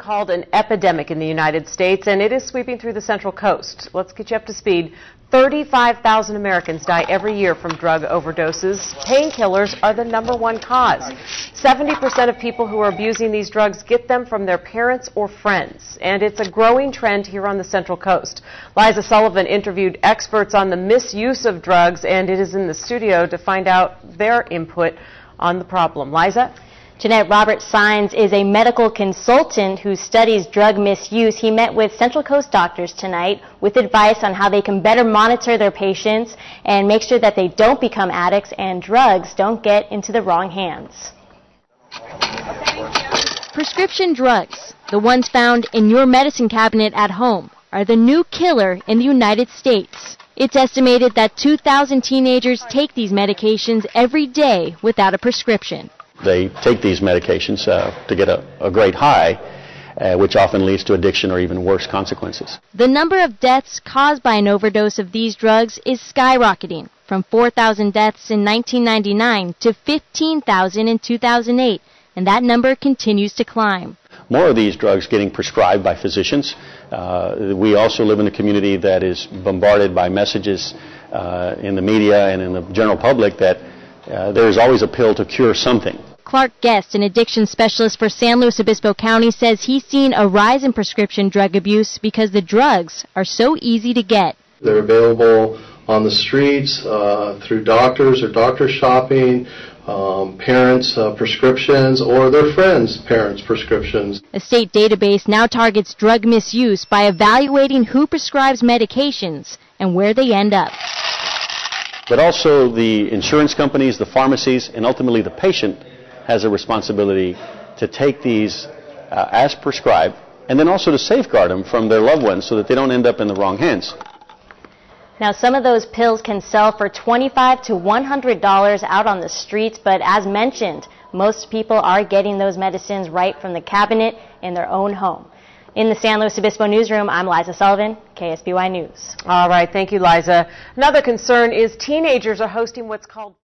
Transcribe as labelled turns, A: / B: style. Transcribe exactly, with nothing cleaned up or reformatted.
A: Called an epidemic in the United States, and it is sweeping through the Central Coast. Let's get you up to speed. thirty-five thousand Americans die every year from drug overdoses. Painkillers are the number one cause. seventy percent of people who are abusing these drugs get them from their parents or friends, and it's a growing trend here on the Central Coast. Liza Sullivan interviewed experts on the misuse of drugs, and it is in the studio to find out their input on the problem. Liza?
B: Jeanette, Robert Saenz is a medical consultant who studies drug misuse. He met with Central Coast doctors tonight with advice on how they can better monitor their patients and make sure that they don't become addicts and drugs don't get into the wrong hands. Prescription drugs, the ones found in your medicine cabinet at home, are the new killer in the United States. It's estimated that two thousand teenagers take these medications every day without a prescription.
C: They take these medications uh, to get a, a great high, uh, which often leads to addiction or even worse consequences.
B: The number of deaths caused by an overdose of these drugs is skyrocketing, from four thousand deaths in nineteen ninety-nine to fifteen thousand in two thousand eight, and that number continues to climb.
C: More of these drugs getting prescribed by physicians. Uh, we also live in a community that is bombarded by messages uh, in the media and in the general public that uh, there is always a pill to cure something.
B: Clark Guest, an addiction specialist for San Luis Obispo County, says he's seen a rise in prescription drug abuse because the drugs are so easy to get.
D: They're available on the streets, uh, through doctors or doctor shopping, um, parents' uh, prescriptions, or their friends' parents' prescriptions.
B: A state database now targets drug misuse by evaluating who prescribes medications and where they end up.
C: But also the insurance companies, the pharmacies, and ultimately the patient has a responsibility to take these uh, as prescribed, and then also to safeguard them from their loved ones so that they don't end up in the wrong hands.
B: Now, some of those pills can sell for twenty-five to one hundred dollars out on the streets, but as mentioned, most people are getting those medicines right from the cabinet in their own home. In the San Luis Obispo newsroom, I'm Liza Sullivan, K S B Y News.
A: All right, thank you, Liza. Another concern is teenagers are hosting what's called